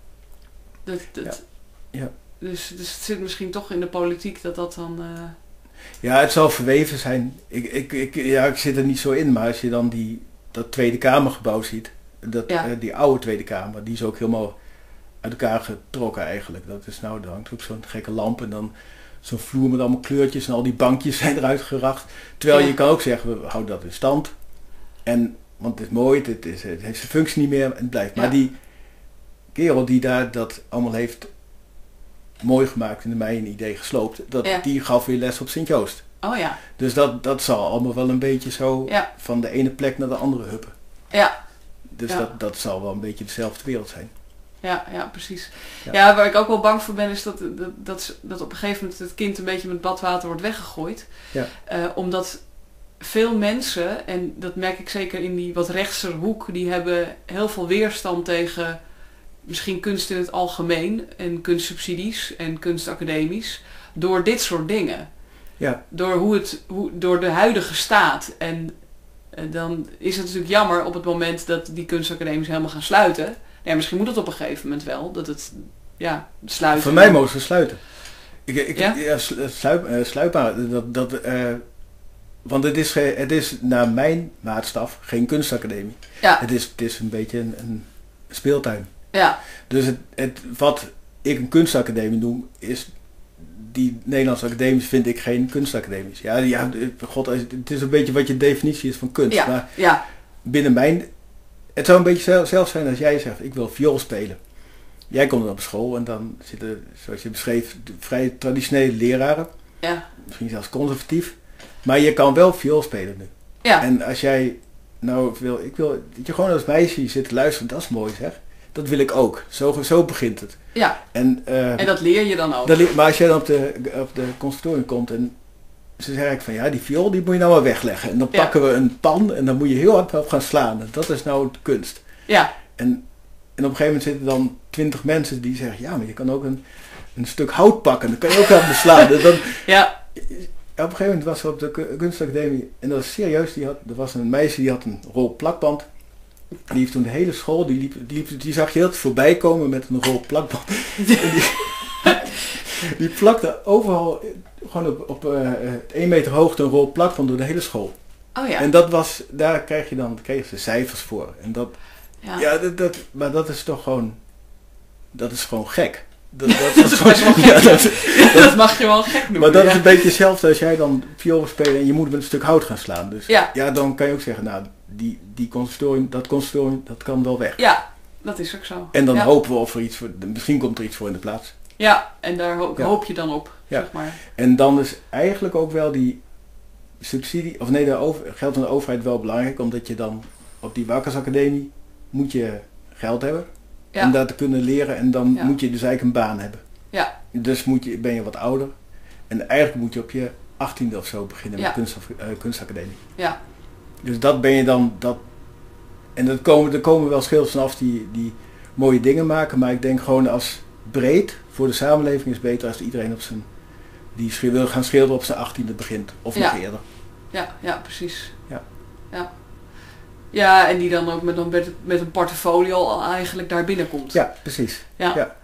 Dus het zit misschien toch in de politiek dat dan... Ja, het zal verweven zijn. Ik zit er niet zo in, maar als je dan dat Tweede Kamergebouw ziet, die oude Tweede Kamer, die is ook helemaal uit elkaar getrokken eigenlijk. Dat is daar hangt ook zo'n gekke lamp en dan zo'n vloer met allemaal kleurtjes en al die bankjes zijn eruit geracht. Terwijl je kan ook zeggen, we houden dat in stand. Want het is mooi, het heeft zijn functie niet meer en het blijft. Maar die kerel die daar dat allemaal heeft mooi gemaakt en de mij een idee gesloopt, die gaf weer les op Sint-Joost. Oh ja. Dus dat zal allemaal wel een beetje zo van de ene plek naar de andere huppen. Ja. Dus dat zal wel een beetje dezelfde wereld zijn. Ja, precies. Ja, waar ik ook wel bang voor ben is dat op een gegeven moment het kind een beetje met badwater wordt weggegooid. Ja. Omdat veel mensen, en dat merk ik zeker in die wat rechtser hoek, die hebben heel veel weerstand tegen misschien kunst in het algemeen en kunstsubsidies en kunstacademisch door dit soort dingen. Ja. Door de huidige staat. En dan is het natuurlijk jammer op het moment dat die kunstacademies helemaal gaan sluiten. Ja, misschien moet het op een gegeven moment wel. Dat het sluiten. Voor mij mogen ze sluiten. Sluitbaar. Want het is naar mijn maatstaf geen kunstacademie. Ja. Het is een beetje een speeltuin. Ja. Dus wat ik een kunstacademie noem, is die Nederlandse academies vind ik geen kunstacademies. God, het is een beetje wat je definitie is van kunst. Ja. Maar binnen mijn... Het zou een beetje zelf zijn als jij zegt, ik wil viool spelen. Jij komt dan op school en dan zitten, zoals je beschreef, vrij traditionele leraren. Ja. Misschien zelfs conservatief. Maar je kan wel viool spelen nu. Ja. En als jij ik wil dat je gewoon als meisje zit te luisteren, dat is mooi zeg. Dat wil ik ook. Zo begint het. Ja. En dat leer je dan ook. Maar als jij dan op de conservatorium komt en ze zeggen van die viool die moet je nou maar wegleggen. En dan pakken we een pan en dan moet je heel hard op gaan slaan. En dat is nou de kunst. Ja. En op een gegeven moment zitten dan 20 mensen die zeggen, ja, maar je kan ook een stuk hout pakken. Dan kan je ook aan beslaan. Dus dan, ja. Op een gegeven moment was er op de kunstacademie, en dat was serieus, er was een meisje die had een rol plakband. Die heeft toen de hele school, die zag je heel voorbij komen met een rol plakband. Die plakte overal, gewoon op 1 meter hoogte een rol plakband door de hele school. Oh ja. En daar kregen ze cijfers voor. En dat, maar dat is toch gewoon, dat is gewoon gek. Dat is gewoon gek. Dat mag je wel gek noemen. Maar dat is een beetje hetzelfde als jij dan viool wil spelen en je moet met een stuk hout gaan slaan. Dus ja, dan kan je ook zeggen, nou, dat conservatorium, dat kan wel weg. Ja, dat is ook zo. En dan hopen we of er iets voor, misschien komt er iets voor in de plaats. Ja, en daar hoop je dan op, zeg maar. En dan is eigenlijk ook wel die subsidie, of nee, geld van de overheid wel belangrijk, omdat je dan op die Wakkersacademie moet je geld hebben. Om daar te kunnen leren en dan moet je dus eigenlijk een baan hebben. Ja. Dus ben je wat ouder. En eigenlijk moet je op je 18e of zo beginnen met kunstacademie. Ja. Dus dat ben je dan, en er komen wel schilders vanaf die mooie dingen maken, maar ik denk gewoon als breed voor de samenleving is beter als iedereen die wil gaan schilderen op zijn 18e begint. Of nog eerder. Ja, precies. Ja, en die dan ook met een portfolio al eigenlijk daar binnenkomt. Ja, precies. Ja.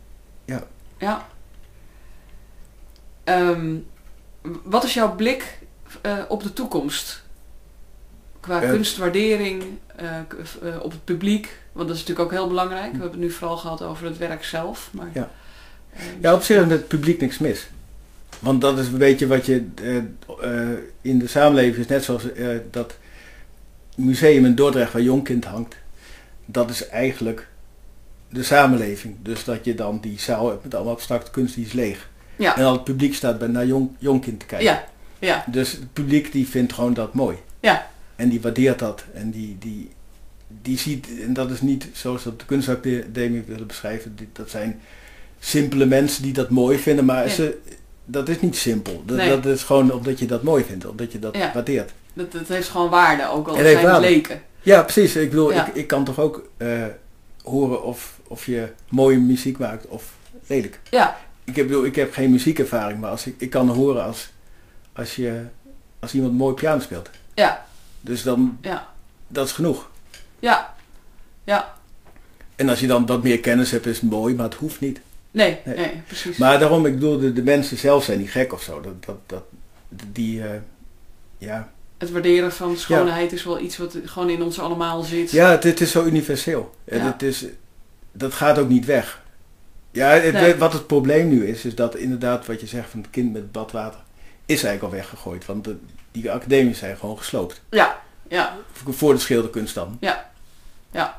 Wat is jouw blik op de toekomst? Qua kunstwaardering, op het publiek, want dat is natuurlijk ook heel belangrijk. We hebben het nu vooral gehad over het werk zelf. Maar, op zich is met het publiek niks mis. Want dat is een beetje wat je in de samenleving is, net zoals dat museum in Dordrecht waar Jonkind hangt. Dat is eigenlijk de samenleving. Dus dat je dan die zaal hebt met allemaal abstracte kunst, die is leeg. Ja. En al het publiek staat naar Jonkind te kijken. Ja. Ja. Dus het publiek die vindt gewoon dat mooi. Ja. En die waardeert dat. En die ziet, en dat is niet zoals dat de kunstacademie willen beschrijven, dat zijn simpele mensen die dat mooi vinden, maar dat is niet simpel. Dat is gewoon omdat je dat mooi vindt, omdat je dat waardeert. Dat heeft gewoon waarde, ook al zijn het leken. Ja, precies. Ik bedoel, ik kan toch ook horen of je mooie muziek maakt of lelijk. Ja. Ik heb geen muziekervaring, maar ik kan horen als iemand mooi piano speelt. Ja. Dus dan, dat is genoeg. Ja. Ja. En als je dan wat meer kennis hebt, is het mooi, maar het hoeft niet. Nee, precies. Maar daarom, ik bedoel, de mensen zelf zijn niet gek of zo. Het waarderen van schoonheid is wel iets wat gewoon in ons allemaal zit. Ja, het is zo universeel. Ja. Dat gaat ook niet weg. Ja, wat het probleem nu is dat inderdaad wat je zegt van het kind met badwater is eigenlijk al weggegooid. Want die academies zijn gewoon gesloopt. Ja, ja. Voor de schilderkunst dan. Ja, ja.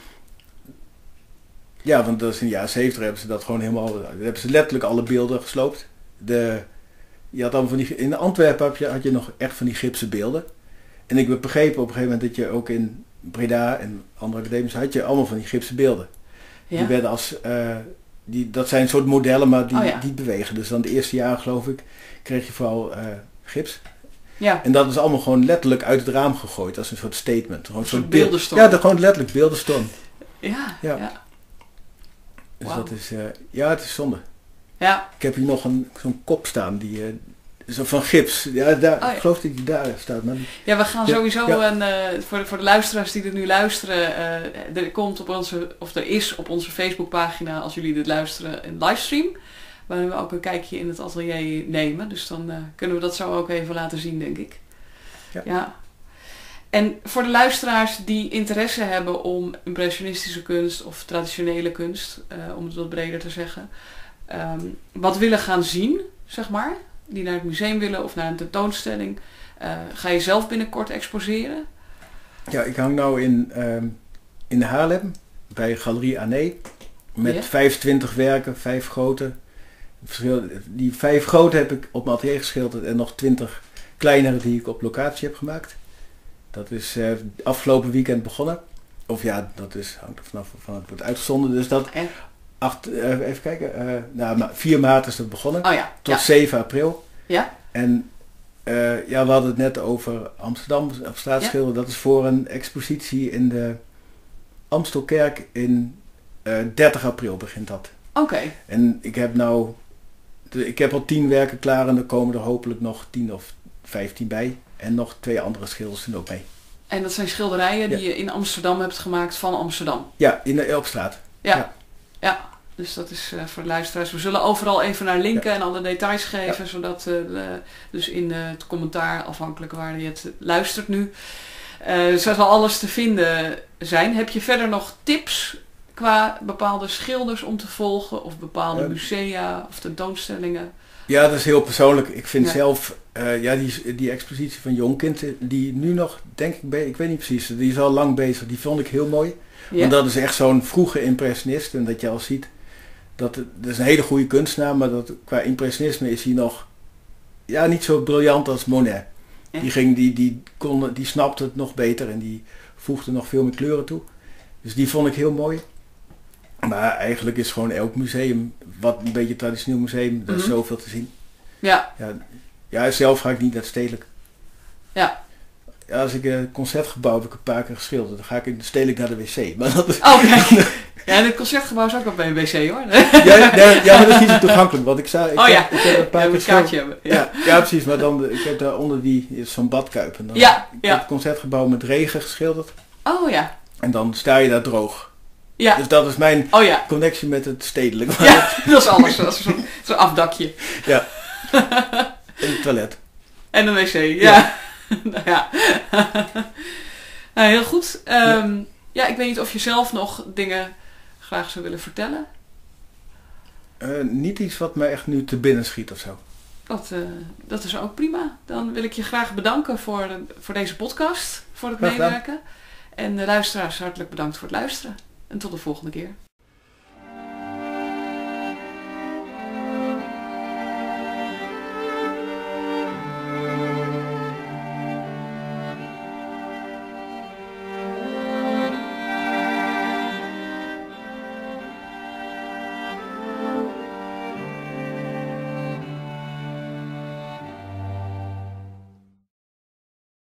Ja, want dat is in de jaren 70 hebben ze dat gewoon helemaal, hebben ze letterlijk alle beelden gesloopt. Je had dan in Antwerpen had je nog echt van die gipsen beelden. En ik heb begrepen op een gegeven moment dat je ook in Breda en andere academies had je allemaal van die gipsen beelden. Ja. Die werden dat zijn soort modellen, maar die bewegen. Dus dan de eerste jaren geloof ik, kreeg je vooral gips. Ja. En dat is allemaal gewoon letterlijk uit het raam gegooid als een soort statement. Gewoon een soort beeldenstorm. Ja, gewoon letterlijk beeldenstorm. Ja. Dus dat is, het is zonde. Ja. Ik heb hier nog zo'n kop staan zo van gips. Ja, ik geloof dat die daar staat. Maar we gaan sowieso voor de luisteraars die dit nu luisteren, er is op onze Facebookpagina, als jullie dit luisteren, een livestream. Waarin we ook een kijkje in het atelier nemen. Dus dan kunnen we dat zo ook even laten zien, denk ik. Ja. En voor de luisteraars die interesse hebben om impressionistische kunst of traditionele kunst, om het wat breder te zeggen, wat willen gaan zien, zeg maar, die naar het museum willen of naar een tentoonstelling, ga je zelf binnenkort exposeren? Ja, ik hang nou in Haarlem bij Galerie Ané met 25 werken, 5 grote. Die 5 grote heb ik op mijn atelier geschilderd en nog 20 kleinere die ik op locatie heb gemaakt. Dat is afgelopen weekend begonnen. Of ja, dat hangt er vanaf van het wordt uitgezonden. Dus dat, even kijken, 4 maart is het begonnen. Oh ja. Tot 7 april. Ja. En we hadden het net over Amsterdam op straat schilderen. Dat is voor een expositie in de Amstelkerk in 30 april begint dat. Oké. En ik heb al 10 werken klaar en er komen er hopelijk nog 10 of 15 bij. En nog 2 andere schilders doen ook mee. En dat zijn schilderijen die je in Amsterdam hebt gemaakt van Amsterdam? Ja, op straat. Ja. Dus dat is voor de luisteraars. We zullen overal even naar linken en alle details geven. Zodat dus in het commentaar, afhankelijk waar je het luistert nu, zal alles te vinden zijn. Heb je verder nog tips qua bepaalde schilders om te volgen? Of bepaalde musea of tentoonstellingen? Ja, dat is heel persoonlijk. Ik vind zelf, die expositie van Jonkind, die nu nog, denk ik weet niet precies, die is al lang bezig. Die vond ik heel mooi. Ja. Want dat is echt zo'n vroege impressionist. En dat je al ziet, dat is een hele goede kunstenaar, maar dat qua impressionisme is hij nog niet zo briljant als Monet. Ja. Die snapte het nog beter en die voegde nog veel meer kleuren toe. Dus die vond ik heel mooi. Maar eigenlijk is gewoon elk museum, wat een beetje traditioneel museum, er is zoveel te zien. Ja, zelf ga ik niet naar stedelijk. Ja. Als ik een concertgebouw heb ik een paar keer geschilderd, dan ga ik stedelijk naar de wc. Maar dat is... Ja, en het concertgebouw is ook wel bij een wc hoor. Ja, maar dat is niet zo toegankelijk. Want ik heb een paar keer een kaartje hebben. Ja, precies. Maar dan, ik heb daar onder zo'n badkuip. En dan, ik heb het concertgebouw met regen geschilderd. Oh ja. En dan sta je daar droog. Ja. Dus dat is mijn connectie met het stedelijk. Ja, dat is alles. Dat is zo'n afdakje. Ja. En het toilet. En een wc, ja. Ja. Nou, heel goed. Ik weet niet of je zelf nog dingen graag zou willen vertellen. Niet iets wat mij echt nu te binnen schiet of zo. Dat is ook prima. Dan wil ik je graag bedanken voor deze podcast, voor het meewerken. En de luisteraars hartelijk bedankt voor het luisteren. En tot de volgende keer.